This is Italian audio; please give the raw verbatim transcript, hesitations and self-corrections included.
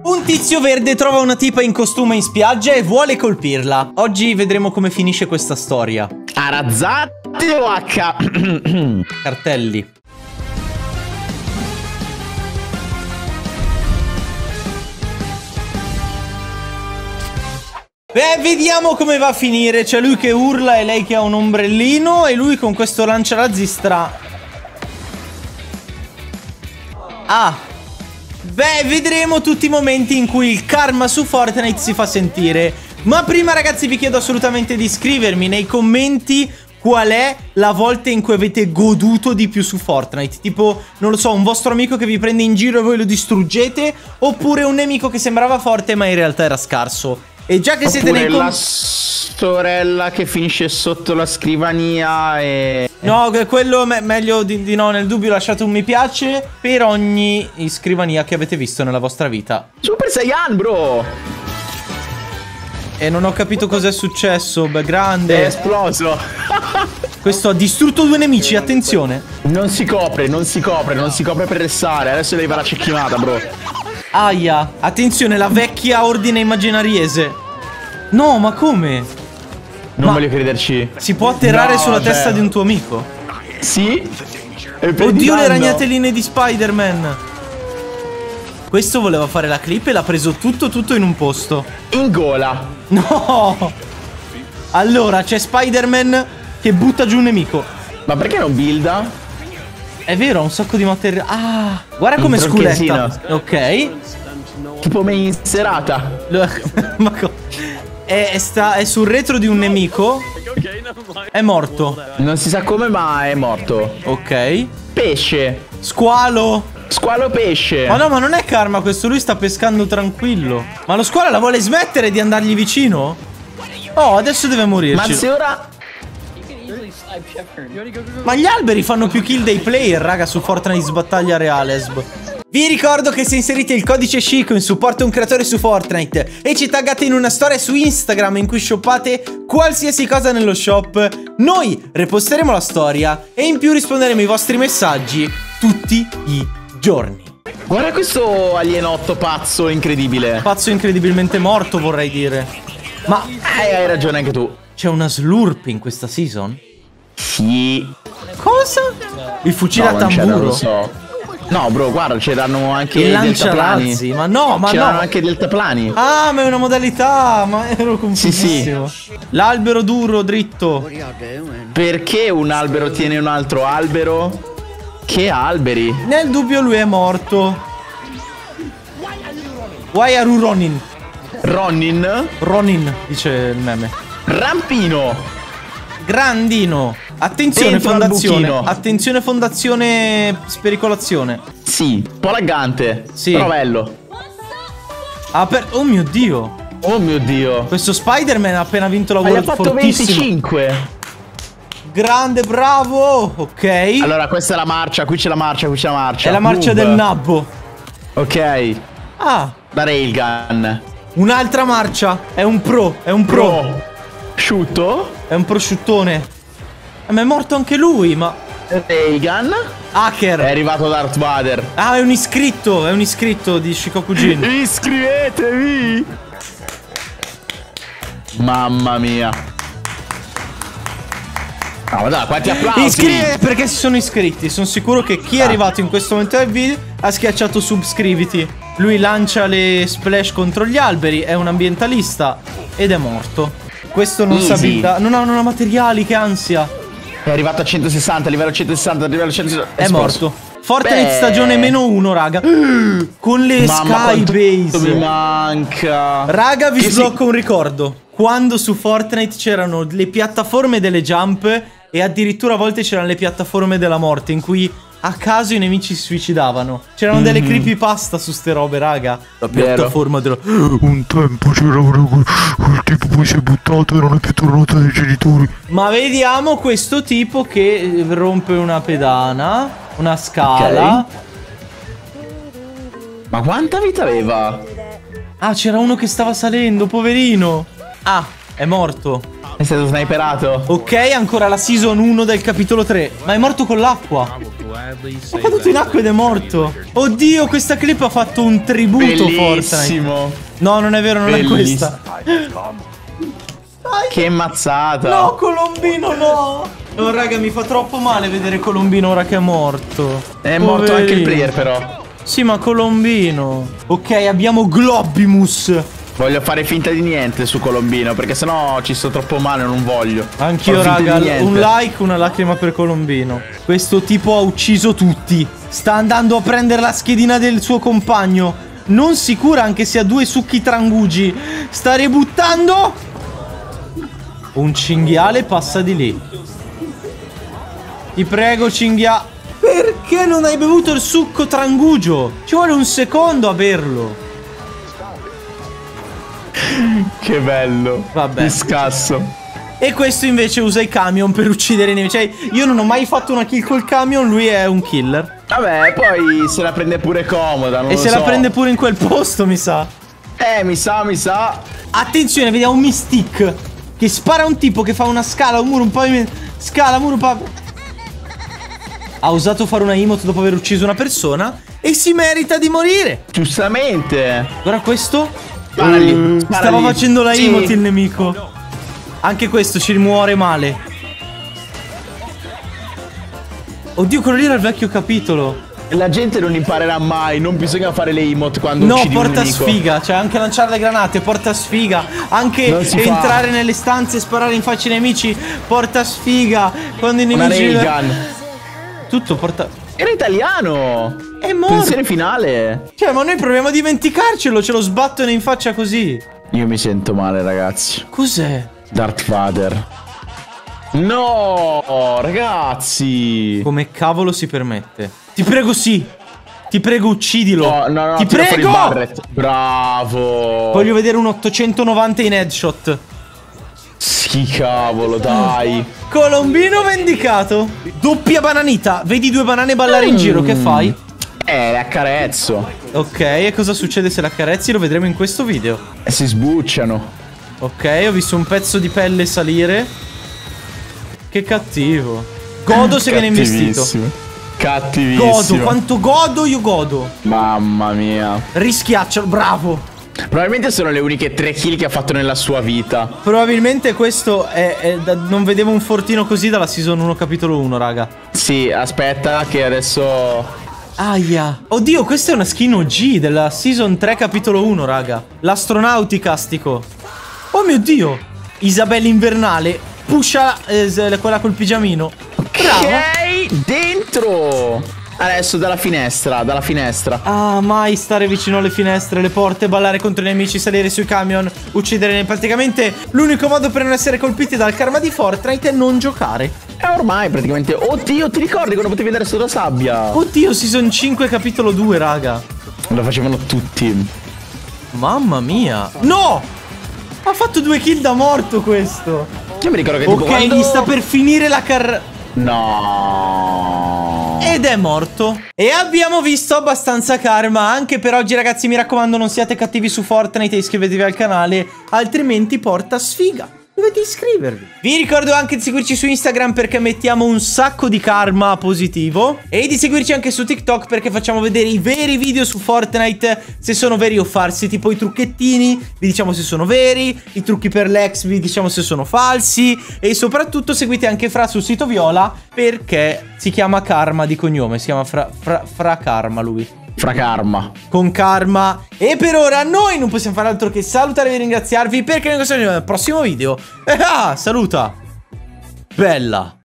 Un tizio verde trova una tipa in costume in spiaggia e vuole colpirla. Oggi vedremo come finisce questa storia. Arazzati o H? Cartelli. Beh, vediamo come va a finire. C'è lui che urla e lei che ha un ombrellino. E lui con questo lanciarazzi stra... Ah. Beh, vedremo tutti i momenti in cui il karma su Fortnite si fa sentire. Ma prima, ragazzi, vi chiedo assolutamente di scrivermi nei commenti qual è la volta in cui avete goduto di più su Fortnite. Tipo, non lo so, un vostro amico che vi prende in giro e voi lo distruggete, oppure un nemico che sembrava forte ma in realtà era scarso. E già che siete nei la sorella che finisce sotto la scrivania e... No, quello me meglio di, di no. Nel dubbio lasciate un mi piace per ogni scrivania che avete visto nella vostra vita. Super Saiyan, bro! E non ho capito cos'è successo. Beh, grande. È esploso. Questo ha distrutto due nemici, attenzione. Non si copre, non si copre, non si copre per restare. Adesso devi fare la cecchimata, bro. Aia, attenzione, la vecchia ordine immaginariese. No, ma come? Non ma voglio crederci. Si può atterrare no, sulla cioè... testa di un tuo amico? Sì. Oddio, le ragnateline di Spider-Man. Questo voleva fare la clip e l'ha preso tutto tutto in un posto. In gola. No. Allora, c'è Spider-Man che butta giù un nemico. Ma perché non builda? È vero, ha un sacco di materiale. Ah, guarda come sculetta. Ok. Tipo me in serata. Ma è, è, sta, è sul retro di un nemico. È morto. Non si sa come, ma è morto. Ok. Pesce. Squalo. Squalo pesce. Ma no, ma non è karma questo. Lui sta pescando tranquillo. Ma lo squalo la vuole smettere di andargli vicino? Oh, adesso deve morirci. Ma se ora... Ma gli alberi fanno più kill dei player, raga, su Fortnite Sbattaglia Reale. Vi ricordo che se inserite il codice Chico in supporto a un creatore su Fortnite e ci taggate in una storia su Instagram in cui shoppate qualsiasi cosa nello shop, noi reposteremo la storia e in più risponderemo ai vostri messaggi tutti i giorni. Guarda questo alienotto pazzo incredibile. Pazzo incredibilmente morto, vorrei dire. Ma eh, hai ragione anche tu. C'è una slurp in questa season? Sì. Cosa? Il fucile no, a tamburo? Non lo so. No, bro, guarda, c'erano anche il deltaplani. Ma no, ma c'erano no. anche deltaplani. Ah, ma è una modalità. Ma ero confusissimo. Sì, sì. L'albero duro, dritto. Perché un albero tiene un altro albero? Che alberi? Nel dubbio lui è morto. Why are you running? Ronin? Ronin, dice il meme. Rampino. Grandino. Attenzione, dentro fondazione. Attenzione, fondazione. Spericolazione. Sì, un po' laggante. Sì. Però bello. Ah, per... Oh mio Dio. Oh mio Dio. Questo Spider-Man ha appena vinto la World Cup. Ha fatto venticinque. Grande, bravo. Ok. Allora, questa è la marcia. Qui c'è la marcia, qui c'è la marcia. È la marcia Move. del nabbo. Ok. Ah. La railgun. Un'altra marcia. È un pro. È un pro. pro. Sciutto. È un prosciuttone. Ma è morto anche lui, ma... Reagan. Hacker. È arrivato Darth Vader. Ah, è un iscritto. È un iscritto di Shikoku Jin. Iscrivetevi. Mamma mia. Ah, ma dai, quanti applausi. Iscriviti perché si sono iscritti. Sono sicuro che chi è ah. arrivato in questo momento del video ha schiacciato subscriviti. Lui lancia le splash contro gli alberi. È un ambientalista. Ed è morto. Questo non sa vita. Non ha, non ha materiali, che ansia. È arrivato a centosessanta, livello centosessanta, livello centosessanta. È, è morto. Fortnite Beh. stagione meno uno, raga. Con le Mamma, Sky Base. Mi manca. Raga, vi che sblocco si... un ricordo. Quando su Fortnite c'erano le piattaforme delle jump e addirittura a volte c'erano le piattaforme della morte in cui a caso i nemici si suicidavano. C'erano mm-hmm. delle creepypasta su ste robe, raga. La piattaforma della... Un tempo c'era quel tipo poi si è buttato e non è più tornato dai genitori. Ma vediamo questo tipo che rompe una pedana, una scala. Okay. Ma quanta vita aveva? Ah, c'era uno che stava salendo, poverino. Ah, è morto. È stato sniperato. Ok, ancora la season uno del capitolo tre. Ma è morto con l'acqua. È caduto in acqua ed è morto. Oddio, questa clip ha fatto un tributo Bellissimo. Fortnite. No, non è vero, non Bellissimo. è questa. Dai. Che mazzata. No, Colombino, no. No, raga, mi fa troppo male vedere Colombino ora che è morto. È morto Poverino. anche il player, però. Sì, ma Colombino. Ok, abbiamo Globimus. Voglio fare finta di niente su Colombino, perché sennò ci sto troppo male, non voglio. Anch'io, Farò finta raga, di niente. un like, una lacrima per Colombino. Questo tipo ha ucciso tutti. Sta andando a prendere la schedina del suo compagno. Non sicura, anche se ha due succhi trangugi. Sta ributtando. Un cinghiale passa di lì. Ti prego, cinghiale. Perché non hai bevuto il succo trangugio? Ci vuole un secondo a berlo. Che bello. Vabbè. Che scasso. E questo invece usa i camion per uccidere i nemici. Cioè, io non ho mai fatto una kill col camion, lui è un killer. Vabbè, poi se la prende pure comoda, non E lo se so. la prende pure in quel posto, mi sa. Eh, mi sa, mi sa. Attenzione, vediamo un Mystic che spara a un tipo che fa una scala, un muro, un pavimento. Scala, muro, pavimento. Ha osato fare una emote dopo aver ucciso una persona e si merita di morire. Giustamente. Guarda questo. Spara lì, spara Stava lì. facendo la Sì. emote il nemico. Anche questo ci muore male. Oddio, quello lì era il vecchio capitolo. La gente non imparerà mai, non bisogna fare le emote quando No, uccidi un porta nemico. sfiga. Cioè anche lanciare le granate porta sfiga. Anche Non si fa. entrare nelle stanze e sparare in faccia ai nemici porta sfiga. Quando i Una nemici... railgun. Tutto porta... Era italiano. È morto. Pensione finale. Cioè, ma noi proviamo a dimenticarcelo. Ce lo sbattono in faccia così. Io mi sento male, ragazzi. Cos'è? Darth Vader. No, ragazzi. Come cavolo si permette? Ti prego, sì. Ti prego, uccidilo. No, no, no, Ti tira fuori il prego. Barret. Bravo. Voglio vedere un ottocentonovanta in headshot. Sì, cavolo, dai. Colombino vendicato. Doppia bananita. Vedi due banane ballare in giro. Che fai? Eh, le accarezzo. Ok, e cosa succede se l'accarezzi? Lo vedremo in questo video. E si sbucciano. Ok, ho visto un pezzo di pelle salire. Che cattivo. Godo se viene investito. Cattivissimo. Cattivissimo. Godo, quanto godo io godo. Mamma mia. Rischiaccialo, bravo. Probabilmente sono le uniche tre kill che ha fatto nella sua vita. Probabilmente questo è, è da- non vedevo un fortino così dalla season uno capitolo uno, raga. Sì, aspetta che adesso... Aia. Oddio, questa è una skin O G della season tre capitolo uno, raga. L'astronauticasti. Oh mio Dio. Isabella invernale. Pusha eh, quella col pigiamino. Bravo. Ok, dentro. Adesso dalla finestra, dalla finestra. Ah, mai stare vicino alle finestre, le porte, ballare contro i nemici, salire sui camion, uccidere. Praticamente l'unico modo per non essere colpiti dal karma di Fortnite è non giocare. E ormai praticamente... Oddio, ti ricordi quando potevi andare sulla sabbia? Oddio, season cinque capitolo due, raga. Lo facevano tutti. Mamma mia. No! Ha fatto due kill da morto questo. Io mi ricordo che Ok, tipo quando... gli sta per finire la carriera. No. Ed è morto. E abbiamo visto abbastanza karma. Anche per oggi, ragazzi, mi raccomando, non siate cattivi su Fortnite e iscrivetevi al canale, altrimenti porta sfiga. Dovete iscrivervi. Vi ricordo anche di seguirci su Instagram perché mettiamo un sacco di karma positivo. E di seguirci anche su TikTok perché facciamo vedere i veri video su Fortnite, se sono veri o falsi. Tipo i trucchettini, vi diciamo se sono veri. I trucchi per l'ex, vi diciamo se sono falsi. E soprattutto seguite anche Fra sul sito Viola perché si chiama Karma di cognome. Si chiama Fra, fra, fra Karma lui. Fra karma. Con karma. E per ora noi non possiamo fare altro che salutarvi e ringraziarvi perché noi ci vediamo nel prossimo video. E ah, saluta. Bella.